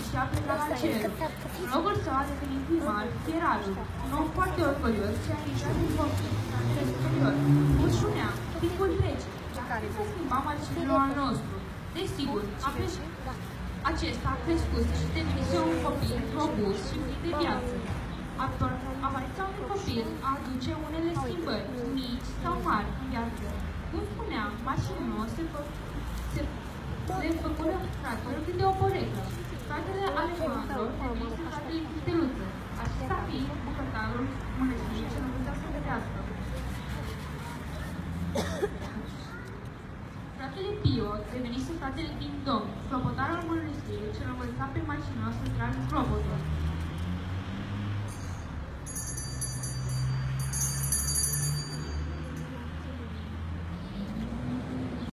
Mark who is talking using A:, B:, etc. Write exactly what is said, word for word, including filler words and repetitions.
A: și a plecat la cer. În locul său a devenit primar, Cherarul, un om foarte orgolios și a intrat în copii în superior. Cum spunea, timpul trece, dar să schimbăm marginilor al nostru. Desigur, a crescut. Acesta a crescut și devenise un copil robust și plin de viață. Apariția unui copil aduce unele schimbări, mici sau mari, în viață. Cum spuneam, mașinul se, fă, se, se făcură fratele câte o poreclă. Fratele Alexandru devenise fratele Cristeluță, acesta fiind bucătarul mănăstirii ce nu să gătească. Fratele Pio devenise fratele din Domn, clopotarul mănăstirii ce l-a învățat pe mașină să tragă clopotul.